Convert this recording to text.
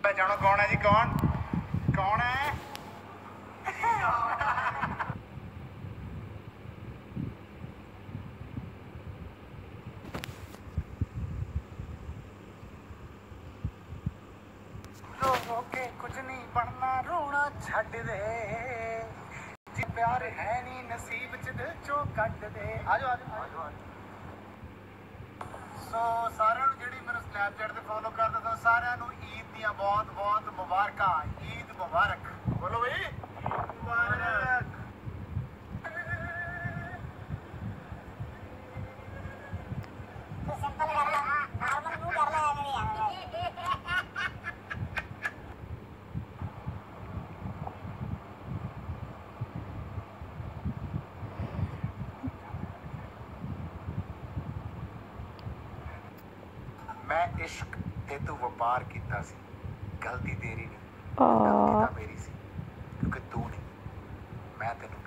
पहचानो कौन है जी? कौन कौन है? लोगों के कुछ नहीं बनना, रोना छड़ दे, जी प्यार है नहीं नसीब च दिल चो कट दे। आजो आजो आजो। सो सारे जी मेरे स्नैपचैट से फॉलो कर दो, सारे ईद दियां बहुत बहुत मुबारक। ईद मुबारक बोलो भाई, मुबारक। मैं इश्क ते तू वपार कीता सी, गलती तेरी नहीं, गलती तां मेरी सी, क्योंकि तू नहीं, मैं तेनू